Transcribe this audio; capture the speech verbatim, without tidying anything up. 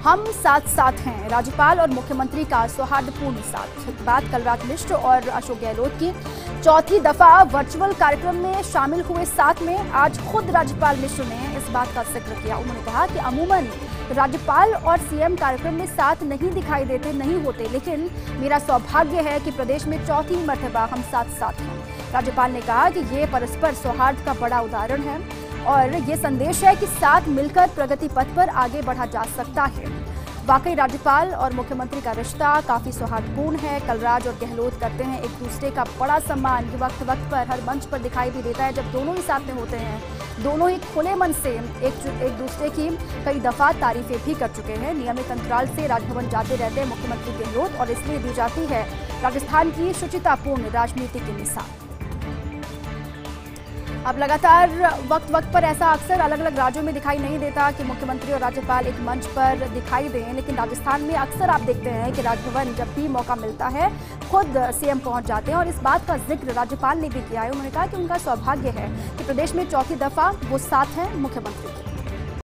हम साथ साथ हैं। राज्यपाल और मुख्यमंत्री का सौहार्दपूर्ण साथ। बात कलराज मिश्र और अशोक गहलोत की चौथी दफा वर्चुअल कार्यक्रम में शामिल हुए साथ में आज खुद राज्यपाल मिश्र ने इस बात का जिक्र किया। उन्होंने कहा कि अमूमन राज्यपाल और सीएम कार्यक्रम में साथ नहीं दिखाई देते नहीं होते, लेकिन मेरा सौभाग्य है कि प्रदेश में चौथी मर्तबा हम साथ साथ हैं। राज्यपाल ने कहा कि ये परस्पर सौहार्द का बड़ा उदाहरण है और ये संदेश है कि साथ मिलकर प्रगति पथ पर आगे बढ़ा जा सकता है। वाकई राज्यपाल और मुख्यमंत्री का रिश्ता काफी सौहार्दपूर्ण है। कलराज और गहलोत करते हैं एक दूसरे का बड़ा सम्मान। ये वक्त वक्त पर हर मंच पर दिखाई भी देता है जब दोनों ही साथ में होते हैं। दोनों ही खुले मन से एक एक दूसरे की कई दफा तारीफें भी कर चुके हैं। नियमित अंतराल से राजभवन जाते रहते हैं मुख्यमंत्री गहलोत और इसलिए दी जाती है राजस्थान की शुचितापूर्ण राजनीति की मिसाल। अब लगातार वक्त वक्त पर ऐसा अक्सर अलग अलग राज्यों में दिखाई नहीं देता कि मुख्यमंत्री और राज्यपाल एक मंच पर दिखाई दें, लेकिन राजस्थान में अक्सर आप देखते हैं कि राजभवन जब भी मौका मिलता है खुद सीएम पहुंच जाते हैं और इस बात का जिक्र राज्यपाल ने भी किया है। उन्होंने कहा कि उनका सौभाग्य है कि प्रदेश में चौथी दफा वो साथ हैं मुख्यमंत्री के।